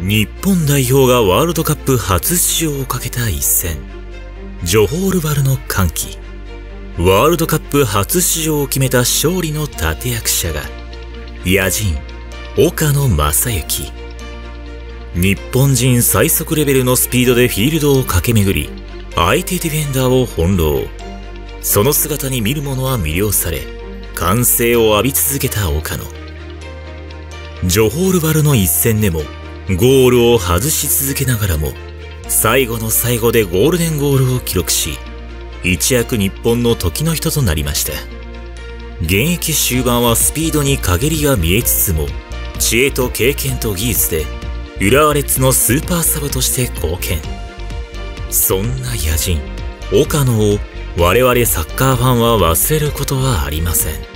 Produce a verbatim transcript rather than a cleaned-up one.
日本代表がワールドカップ初出場をかけた一戦、ジョホールバルの歓喜。ワールドカップ初出場を決めた勝利の立役者が野人岡野正幸。日本人最速レベルのスピードでフィールドを駆け巡り、相手ディフェンダーを翻弄。その姿に見る者は魅了され、歓声を浴び続けた岡野。ジョホールバルの一戦でもゴールを外し続けながらも、最後の最後でゴールデンゴールを記録し、一躍日本の時の人となりました。現役終盤はスピードに陰りが見えつつも、知恵と経験と技術で浦和レッズのスーパーサブとして貢献。そんな野人岡野を我々サッカーファンは忘れることはありません。